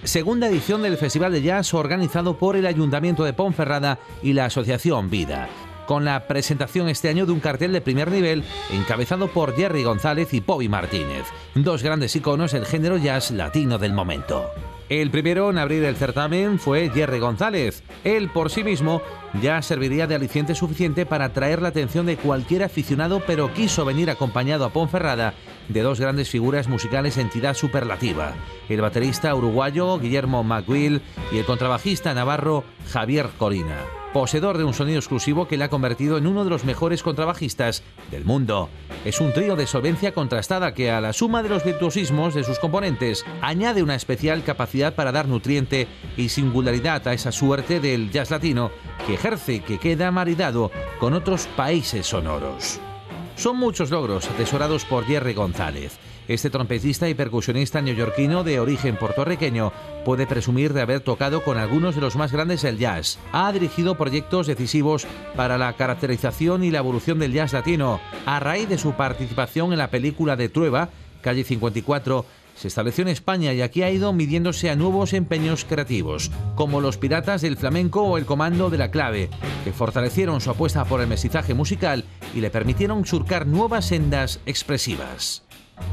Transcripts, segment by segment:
Segunda edición del Festival de Jazz organizado por el Ayuntamiento de Ponferrada y la Asociación Vida, con la presentación este año de un cartel de primer nivel encabezado por Jerry González y Bobby Martínez, dos grandes iconos del género jazz latino del momento. El primero en abrir el certamen fue Jerry González. Él por sí mismo ya serviría de aliciente suficiente para atraer la atención de cualquier aficionado, pero quiso venir acompañado a Ponferrada de dos grandes figuras musicales de entidad superlativa: el baterista uruguayo Guillermo McWill y el contrabajista navarro Javier Corina, poseedor de un sonido exclusivo que le ha convertido en uno de los mejores contrabajistas del mundo. Es un trío de solvencia contrastada que, a la suma de los virtuosismos de sus componentes, añade una especial capacidad para dar nutriente y singularidad a esa suerte del jazz latino que ejerce y que queda maridado con otros países sonoros. Son muchos logros atesorados por Jerry González. Este trompetista y percusionista neoyorquino de origen puertorriqueño puede presumir de haber tocado con algunos de los más grandes del jazz. Ha dirigido proyectos decisivos para la caracterización y la evolución del jazz latino. A raíz de su participación en la película de Trueba, Calle 54, se estableció en España y aquí ha ido midiéndose a nuevos empeños creativos, como los Piratas del Flamenco o el Comando de la Clave, que fortalecieron su apuesta por el mestizaje musical y le permitieron surcar nuevas sendas expresivas.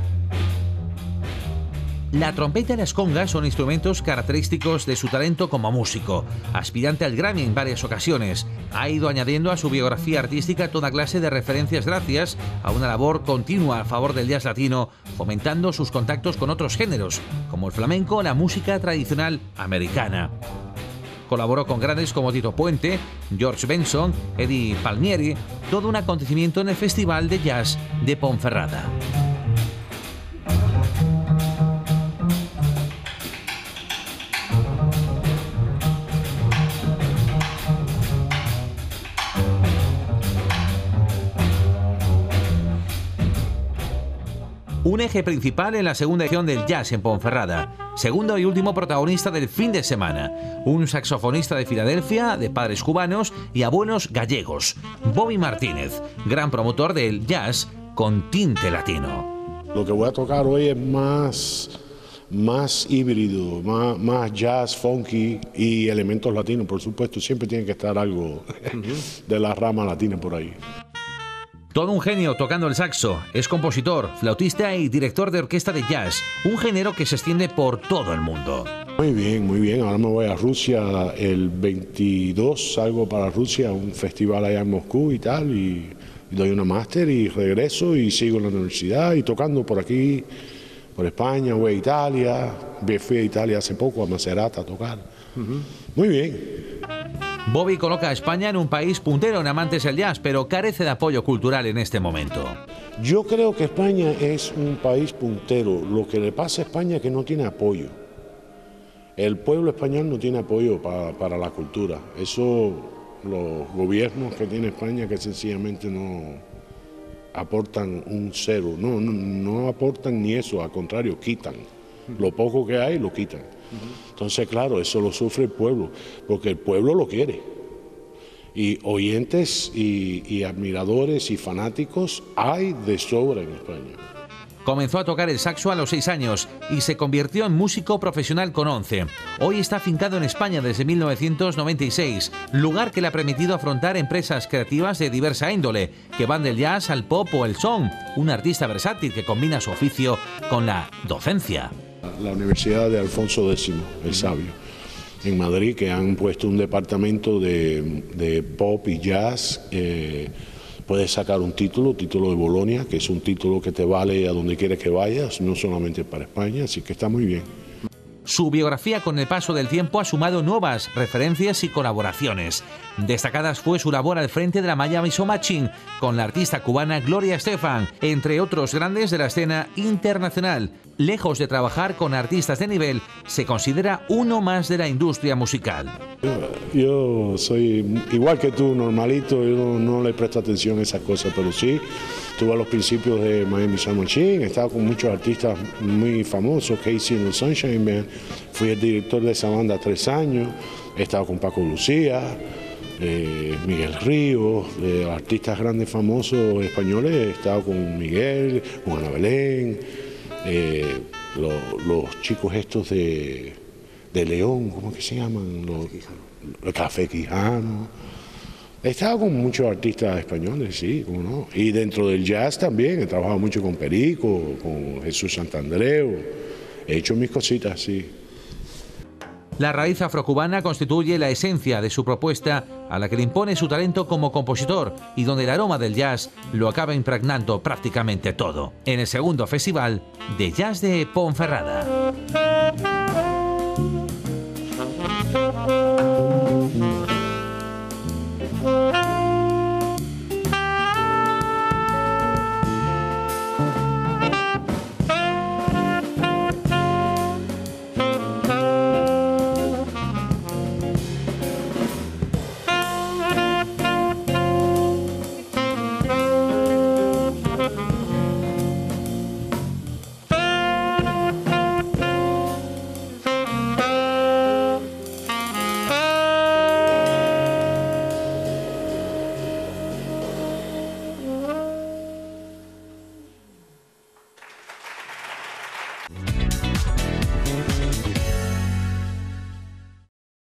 La trompeta y las congas son instrumentos característicos de su talento como músico. Aspirante al Grammy en varias ocasiones, ha ido añadiendo a su biografía artística toda clase de referencias gracias a una labor continua a favor del jazz latino, fomentando sus contactos con otros géneros, como el flamenco o la música tradicional americana. Colaboró con grandes como Tito Puente, George Benson, Eddie Palmieri, todo un acontecimiento en el Festival de Jazz de Ponferrada. Un eje principal en la segunda edición del Jazz en Ponferrada, segundo y último protagonista del fin de semana, un saxofonista de Filadelfia, de padres cubanos y abuelos gallegos, Bobby Martínez, gran promotor del jazz con tinte latino. Lo que voy a tocar hoy es más híbrido, más jazz, funky y elementos latinos, por supuesto, siempre tiene que estar algo de la rama latina por ahí. Todo un genio tocando el saxo, es compositor, flautista y director de orquesta de jazz, un género que se extiende por todo el mundo. Muy bien, muy bien. Ahora me voy a Rusia el 22, salgo para Rusia a un festival allá en Moscú y tal, y doy una máster y regreso y sigo en la universidad y tocando por aquí, por España, voy a Italia. Fui a Italia hace poco, a Macerata, a tocar. Muy bien. Bobby coloca a España en un país puntero en amantes del jazz, pero carece de apoyo cultural en este momento. Yo creo que España es un país puntero. Lo que le pasa a España es que no tiene apoyo. El pueblo español no tiene apoyo para la cultura. Eso los gobiernos que tiene España que sencillamente no aportan un cero. No aportan ni eso, al contrario, quitan. Lo poco que hay lo quitan. Entonces, claro, eso lo sufre el pueblo, porque el pueblo lo quiere. Y oyentes y admiradores y fanáticos hay de sobra en España. Comenzó a tocar el saxo a los 6 años y se convirtió en músico profesional con 11. Hoy está afincado en España desde 1996, lugar que le ha permitido afrontar empresas creativas de diversa índole, que van del jazz al pop o el son. Un artista versátil que combina su oficio con la docencia. La Universidad de Alfonso X, el Sabio, en Madrid, que han puesto un departamento de pop y jazz. Puedes sacar un título de Bolonia, que es un título que te vale a donde quieres que vayas, no solamente para España, así que está muy bien. Su biografía con el paso del tiempo ha sumado nuevas referencias y colaboraciones. Destacadas fue su labor al frente de la Miami Soul Machine con la artista cubana Gloria Estefan, entre otros grandes de la escena internacional. Lejos de trabajar con artistas de nivel, se considera uno más de la industria musical. Yo soy igual que tú, normalito, yo no le presto atención a esas cosas, pero sí, estuve a los principios de Miami Soul Machine, he estado con muchos artistas muy famosos, Casey and the Sunshine Band, fui el director de esa banda 3 años, he estado con Paco Lucía, Miguel Ríos, artistas grandes famosos españoles, he estado con Miguel, con Ana Belén, los chicos estos de de León, ¿cómo que se llaman? Los Café Quijano. He estado con muchos artistas españoles, sí, cómo no. Y dentro del jazz también, he trabajado mucho con Perico, con Jesús Santandreu. He hecho mis cositas, sí. La raíz afrocubana constituye la esencia de su propuesta, a la que le impone su talento como compositor y donde el aroma del jazz lo acaba impregnando prácticamente todo. En el segundo Festival de Jazz de Ponferrada.